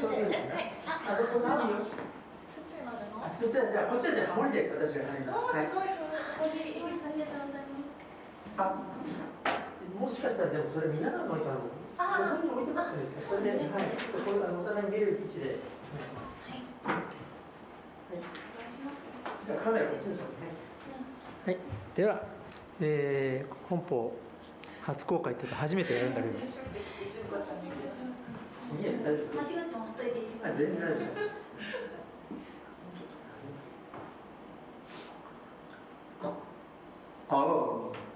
そうですね。あ、こっちにいいよ。 土までの。 じゃあこっちはじゃあハモリで私が入ります。 すごい。 はい。 ありがとうございます。 あ、もしかしたらでもそれ見ながらのいいかな。ここに置いてもらってもいいですか。それで、はい。これお互いに見える位置でお願いします。はい。お願いします。じゃあカメラこっちですよね。はい。では、本邦初公開というか初めてやるんだけど。いいえ、大丈夫。 間違ってもほっといていいですか。 全然大丈夫。ああ。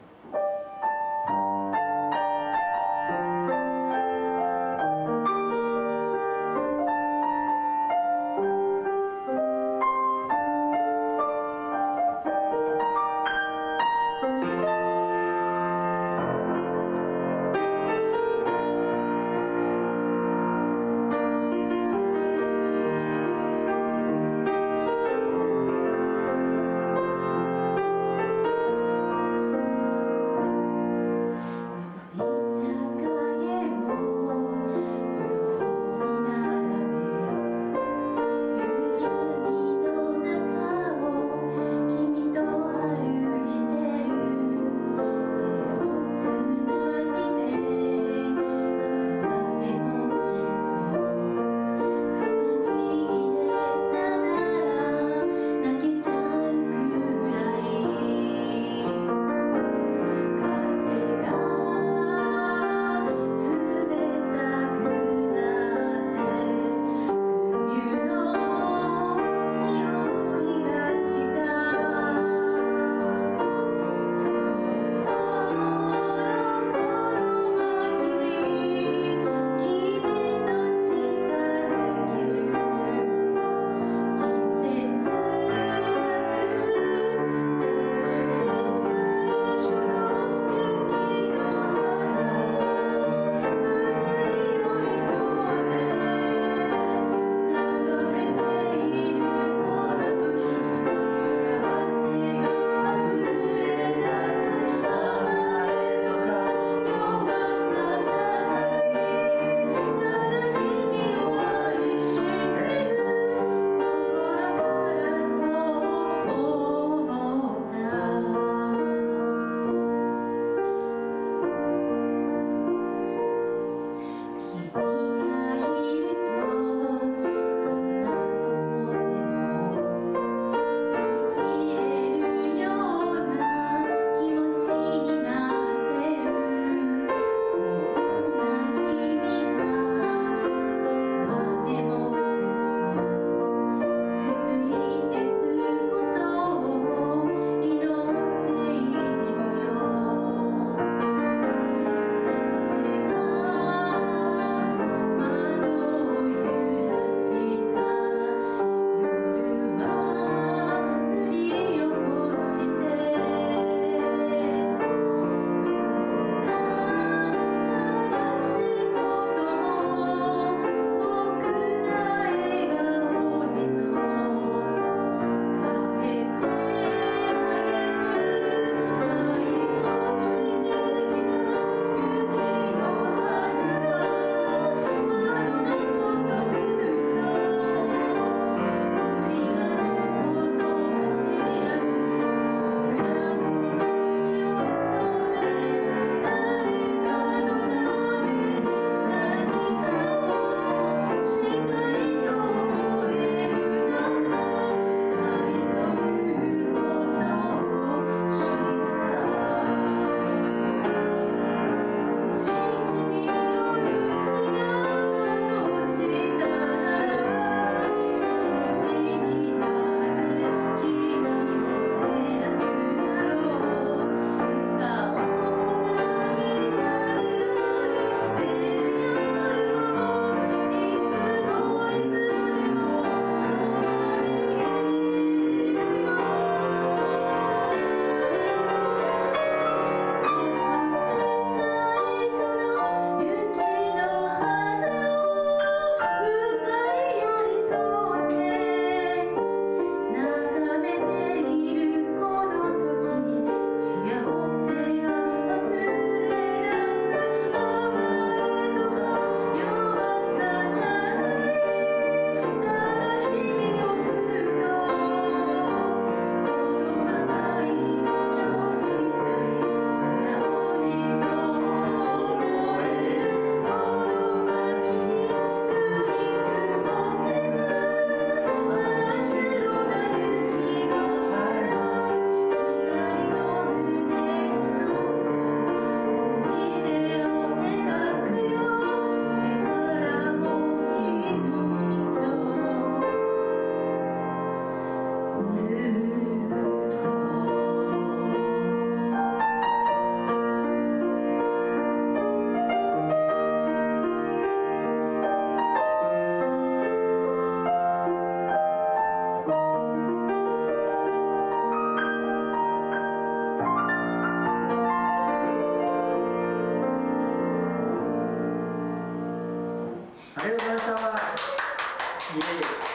ありがとうございました。いえいえ。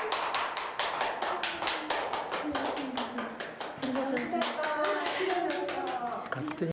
勝手に